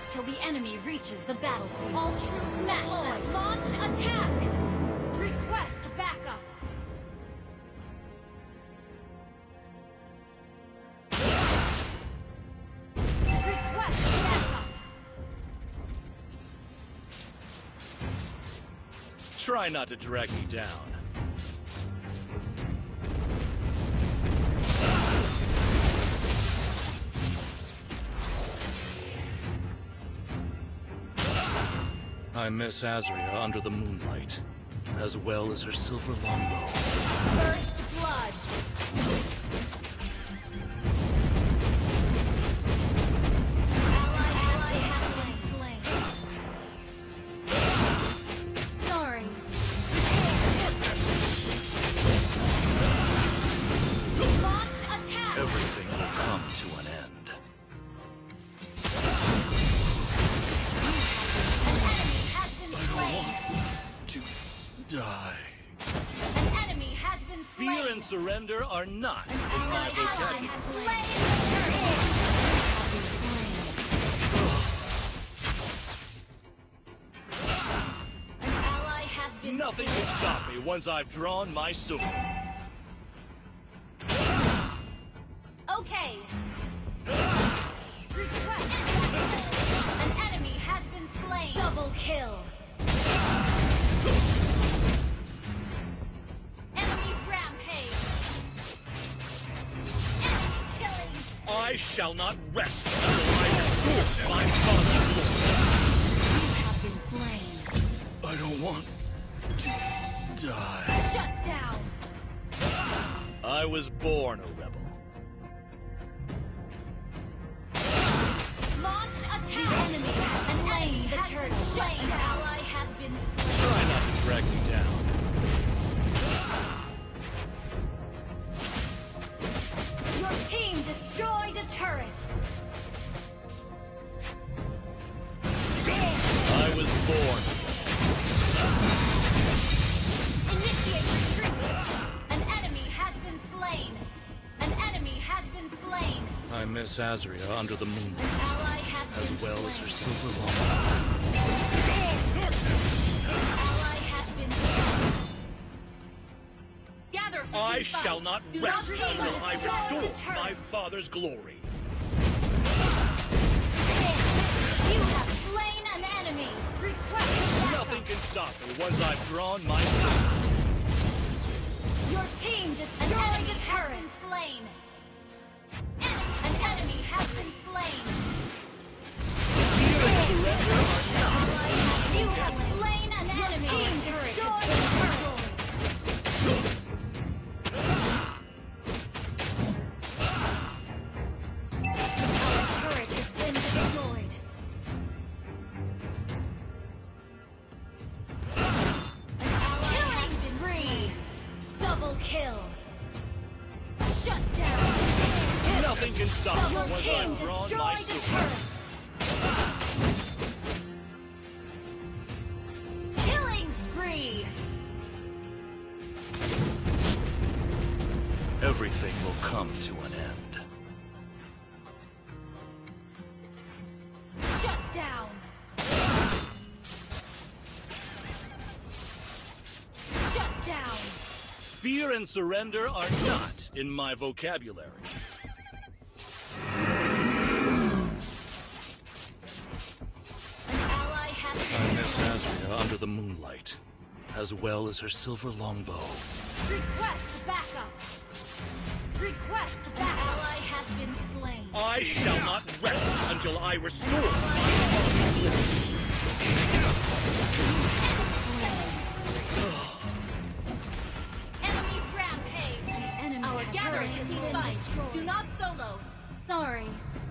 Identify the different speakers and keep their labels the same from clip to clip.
Speaker 1: Advance till the enemy reaches the battlefield. All troops smash them. Launch attack. Request backup. Request backup.
Speaker 2: Try not to drag me down. I miss Azria under the moonlight, as well as her silver longbow.
Speaker 1: First blood. Ally has been slain. Sorry. Launch attack.
Speaker 2: Everything will come to an end. To die.
Speaker 1: An enemy has been slain.
Speaker 2: Fear and surrender are not
Speaker 1: An
Speaker 2: in my
Speaker 1: ally
Speaker 2: vocabulary.
Speaker 1: has slain the turret. An ally has been
Speaker 2: Nothing
Speaker 1: slain.
Speaker 2: can stop me once I've drawn my sword.
Speaker 1: Okay. Request. An enemy has been slain. Double kill. Enemy rampage. Enemy killing.
Speaker 2: I shall not rest until I restore my father's glory.
Speaker 1: You have been slain.
Speaker 2: I don't want to die.
Speaker 1: Shut down.
Speaker 2: I was born a rebel.
Speaker 1: Launch attack. Enemy has slain the turret. Slain. An ally has been slain.
Speaker 2: Try not to drag me down.
Speaker 1: Your team destroyed a turret.
Speaker 2: I was born.
Speaker 1: Initiate retreat. An enemy has been slain. An enemy has been slain.
Speaker 2: I miss Azria under the
Speaker 1: An
Speaker 2: moonlight,
Speaker 1: ally has
Speaker 2: as
Speaker 1: been
Speaker 2: well
Speaker 1: slain.
Speaker 2: as her silver longbow.
Speaker 1: An ally has been slain. Gather for
Speaker 2: I
Speaker 1: the fight.
Speaker 2: shall not
Speaker 1: Do
Speaker 2: rest
Speaker 1: not
Speaker 2: until I
Speaker 1: destroy the
Speaker 2: restore my
Speaker 1: turret.
Speaker 2: father's glory.
Speaker 1: You have slain an enemy. Request backup.
Speaker 2: Nothing can stop me once I've drawn my sword.
Speaker 1: Your team destroyed the turret. Slain. An enemy has been slain.
Speaker 2: Fear and surrender are not.
Speaker 1: You have slain an enemy. Your team destroyed the turret. Our turret has been destroyed. An ally has been slain. Double kill. Shut down.
Speaker 2: Nothing can stop me
Speaker 1: Your
Speaker 2: once
Speaker 1: team
Speaker 2: I've drawn my
Speaker 1: destroyed the
Speaker 2: sword.
Speaker 1: turret. Killing spree.
Speaker 2: Everything will come to an end.
Speaker 1: Shut down. Shut down.
Speaker 2: Fear and surrender are not in my vocabulary.
Speaker 1: An ally has
Speaker 2: I
Speaker 1: been
Speaker 2: miss Azria under the moonlight, as well as her silver longbow.
Speaker 1: Request backup. Request backup. An ally has been slain.
Speaker 2: I shall not rest until I restore my father's glory.
Speaker 1: Enemy rampage. Our turret has been destroyed. Do not solo. Sorry.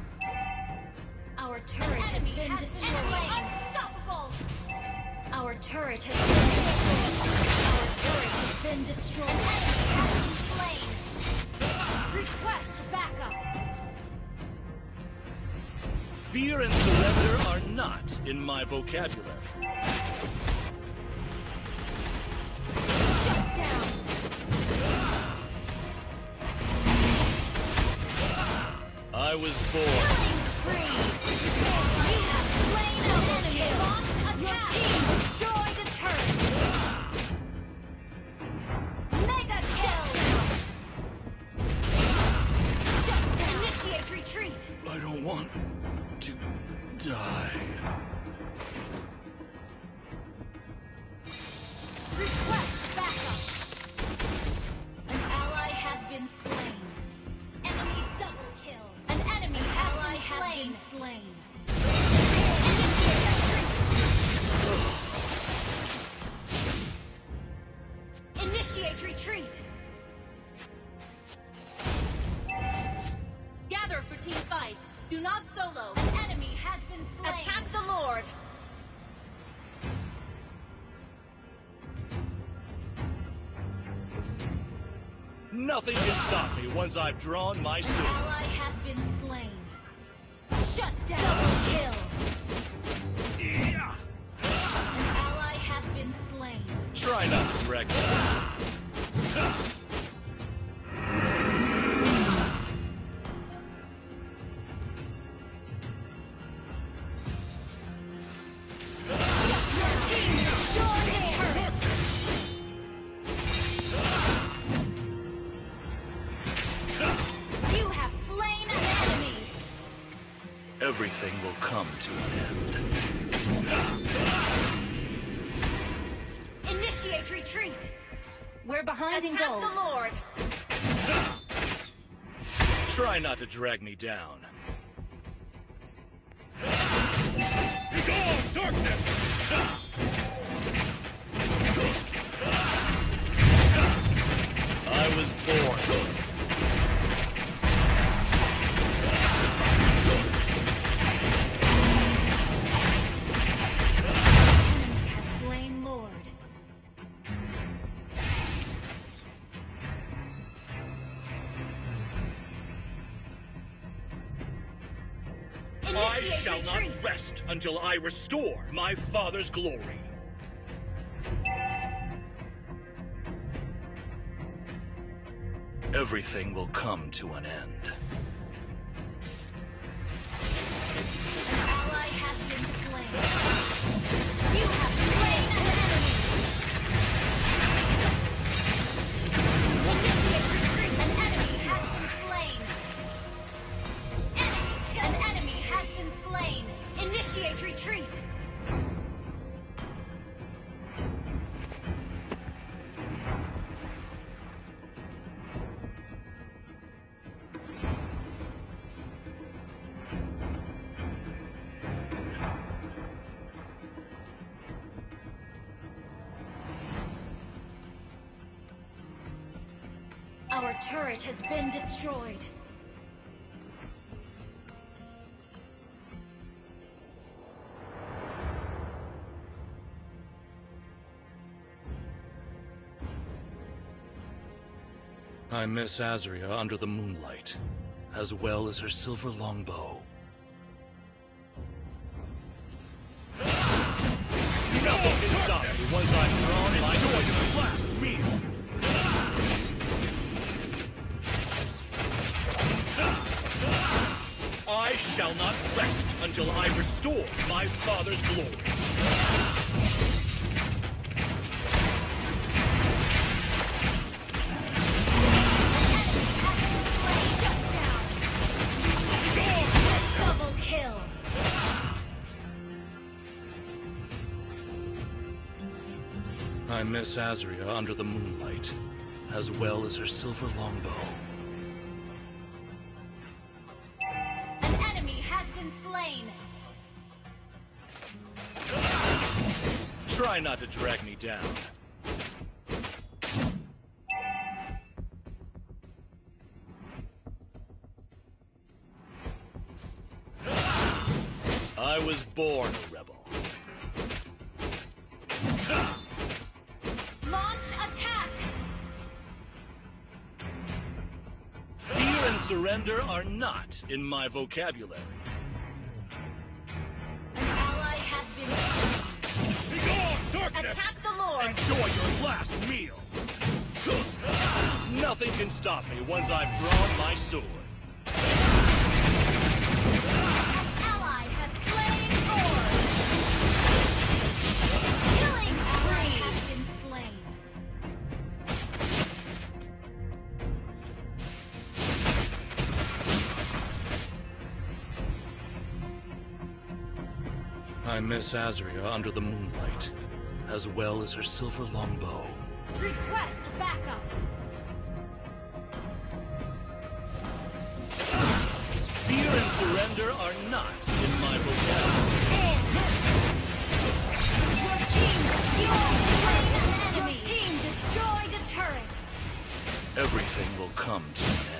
Speaker 1: Our turret has been destroyed. Unstoppable. Our turret has been destroyed. Our turret has been destroyed. An enemy has been slain. Request backup.
Speaker 2: Fear and surrender are not in my vocabulary.
Speaker 1: Shut down.
Speaker 2: I was born.
Speaker 1: Killing spree. You have team destroyed a turret. Mega kill. Initiate retreat.
Speaker 2: I don't want to die.
Speaker 1: Request backup. An ally has been slain. Enemy double kill. An enemy ally has been slain. Initiate retreat.
Speaker 3: Gather for team fight. Do not solo.
Speaker 1: An enemy has been slain.
Speaker 3: Attack the Lord.
Speaker 2: Nothing can stop me once I've drawn my sword.
Speaker 1: Ally has been slain. Shut down. Double kill.
Speaker 2: Yeah.
Speaker 1: An ally has been slain.
Speaker 2: Try not to drag me down.
Speaker 1: Your team destroyed a turret. You have slain an enemy.
Speaker 2: Everything will come to an end.
Speaker 1: Initiate retreat.
Speaker 3: We're behind in
Speaker 1: Attack
Speaker 3: gold.
Speaker 1: the Lord.
Speaker 2: Try not to drag me down.
Speaker 4: Go, darkness!
Speaker 2: I was born.
Speaker 1: Enemy has slain Lord.
Speaker 2: I
Speaker 1: Initiate
Speaker 2: shall
Speaker 1: retreat.
Speaker 2: not rest until I restore my father's glory. Everything will come to an end.
Speaker 1: An ally has been slain. You have slain an enemy. Initiate retreat. An enemy has been slain. An enemy has been slain. Initiate retreat. Our turret has been destroyed.
Speaker 2: I miss Azria under the moonlight, as well as her silver longbow. Nothing can stop me once I've drawn my sword. Last meal. I shall not rest until I restore my father's glory.
Speaker 1: Double kill.
Speaker 2: I miss Azria under the moonlight, as well as her silver longbow.
Speaker 1: An enemy has been slain.
Speaker 2: Try not to drag me down. I was born a rebel.
Speaker 1: Launch attack.
Speaker 2: Fear and surrender are not in my vocabulary.
Speaker 1: An ally has been slain.
Speaker 4: Begone, darkness!
Speaker 3: Attack the Lord.
Speaker 2: Enjoy your last meal. Nothing can stop me once I've drawn my sword.
Speaker 1: An ally has slain Lord.
Speaker 2: I miss Azria under the moonlight, as well as her silver longbow.
Speaker 1: Request backup.
Speaker 2: Fear and surrender are not in my vocabulary.
Speaker 1: Your team destroyed an enemy. Your team destroyed a turret.
Speaker 2: Everything will come to an end.